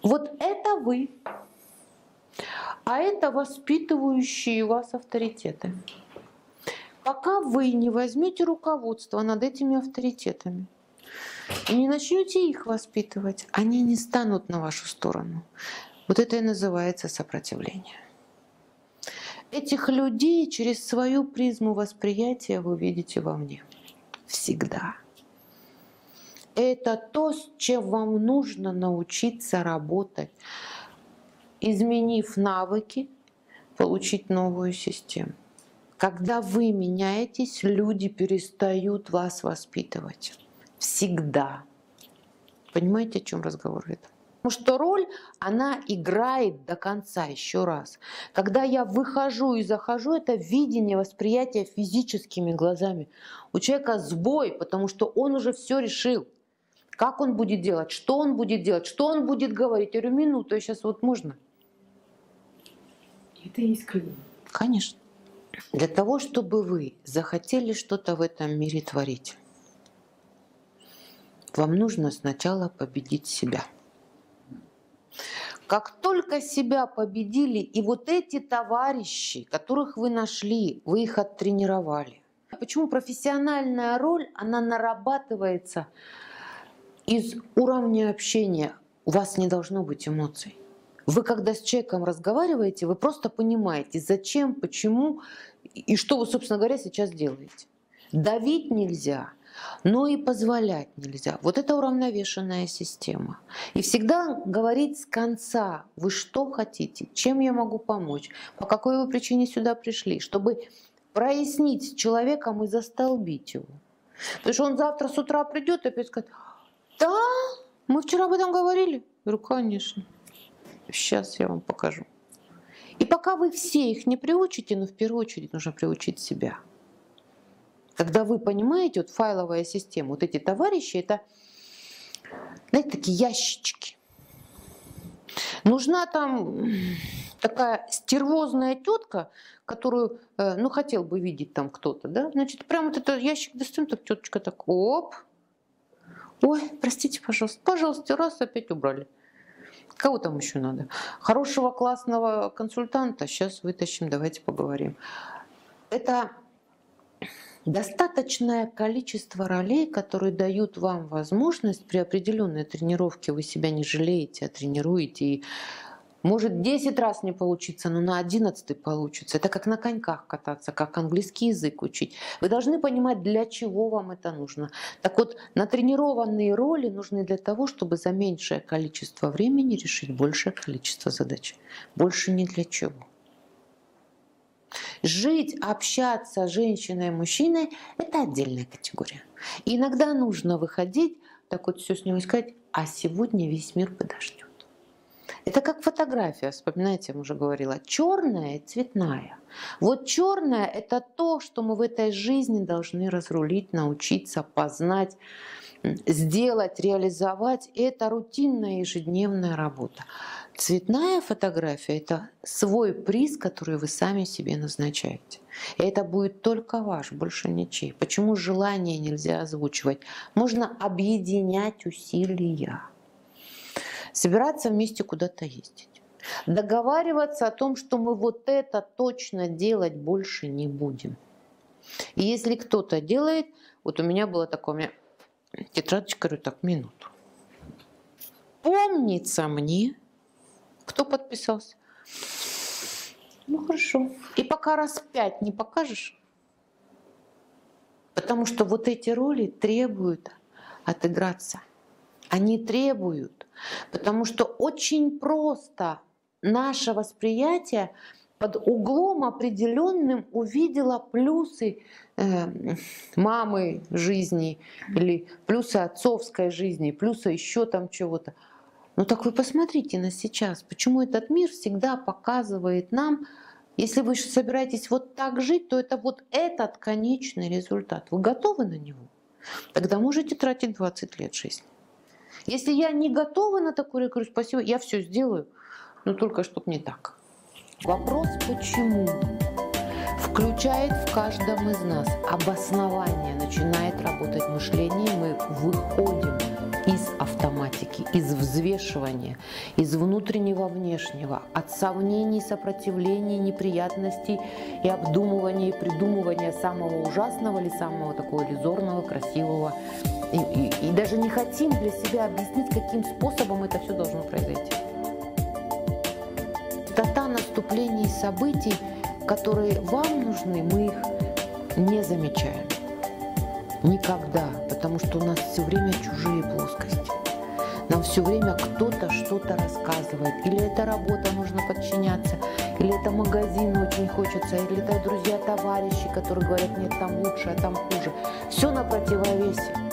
Вот это вы, а это воспитывающие вас авторитеты. Пока вы не возьмете руководство над этими авторитетами и не начнете их воспитывать, они не станут на вашу сторону. Вот это и называется сопротивление. Этих людей через свою призму восприятия вы видите вовне. Всегда. Это то, с чем вам нужно научиться работать, изменив навыки, получить новую систему. Когда вы меняетесь, люди перестают вас воспитывать. Всегда. Понимаете, о чем разговор идет? Потому что роль, она играет до конца, еще раз. Когда я выхожу и захожу, это видение, восприятие физическими глазами. У человека сбой, потому что он уже все решил. Как он будет делать, что он будет делать, что он будет говорить. Я говорю, минуту, сейчас вот можно. Это искренне. Конечно. Для того, чтобы вы захотели что-то в этом мире творить, вам нужно сначала победить себя. Как только себя победили, и вот эти товарищи, которых вы нашли, вы их оттренировали. Почему профессиональная роль, она нарабатывается из уровня общения? У вас не должно быть эмоций. Вы, когда с человеком разговариваете, вы просто понимаете, зачем, почему и что вы, собственно говоря, сейчас делаете. Давить нельзя, но и позволять нельзя. Вот это уравновешенная система. И всегда говорить с конца, вы что хотите, чем я могу помочь, по какой вы причине сюда пришли, чтобы прояснить с человеком и застолбить его. Потому что он завтра с утра придет и опять скажет, да, мы вчера об этом говорили. Я говорю, конечно. Сейчас я вам покажу. И пока вы все их не приучите, но в первую очередь нужно приучить себя. Когда вы понимаете, вот файловая система, вот эти товарищи, это, знаете, такие ящички. Нужна там такая стервозная тетка, которую, ну, хотел бы видеть там кто-то, да? Значит, прям вот этот ящик достаем, так теточка так, оп. Ой, простите, пожалуйста, пожалуйста, раз опять убрали. Кого там еще надо? Хорошего классного консультанта. Сейчас вытащим, давайте поговорим. Это достаточное количество ролей, которые дают вам возможность при определенной тренировке, вы себя не жалеете, а тренируете. И может 10 раз не получиться, но на 11 получится. Это как на коньках кататься, как английский язык учить. Вы должны понимать, для чего вам это нужно. Так вот, натренированные роли нужны для того, чтобы за меньшее количество времени решить большее количество задач. Больше ни для чего. Жить, общаться с женщиной и мужчиной – это отдельная категория. И иногда нужно выходить, так вот все с ним сказать, а сегодня весь мир подождет. Это как фотография, вспоминаете, я уже говорила, черная и цветная. Вот черная – это то, что мы в этой жизни должны разрулить, научиться, познать, сделать, реализовать. И это рутинная ежедневная работа. Цветная фотография – это свой приз, который вы сами себе назначаете. И это будет только ваш, больше ничей. Почему желание нельзя озвучивать? Можно объединять усилия. Собираться вместе куда-то ездить. Договариваться о том, что мы вот это точно делать больше не будем. И если кто-то делает, вот у меня была такая, у меня тетрадочка, говорю, так, минуту. Помнится мне, кто подписался? Ну хорошо. И пока раз 5 не покажешь, потому что вот эти роли требуют отыграться. Они требуют, потому что очень просто наше восприятие под углом определенным увидела плюсы мамы жизни или плюсы отцовской жизни, плюсы еще там чего-то. Ну так вы посмотрите на сейчас, почему этот мир всегда показывает нам, если вы собираетесь вот так жить, то это вот этот конечный результат. Вы готовы на него? Тогда можете тратить 20 лет жизни. Если я не готова на такое, я говорю, спасибо, я все сделаю, но только чтобы не так. Вопрос «почему?» включает в каждом из нас обоснование, начинает работать мышление, мы выходим из автоматики, из взвешивания, из внутреннего, внешнего, от сомнений, сопротивлений, неприятностей и обдумывания и придумывания самого ужасного или самого такого иллюзорного, красивого. И даже не хотим для себя объяснить, каким способом это все должно произойти. Частота наступлений событий, которые вам нужны, мы их не замечаем. Никогда, потому что у нас все время чужие плоскости. Нам все время кто-то что-то рассказывает. Или это работа, нужно подчиняться, или это магазин очень хочется, или это друзья, товарищи, которые говорят, нет, там лучше, а там хуже. Все на противовесе.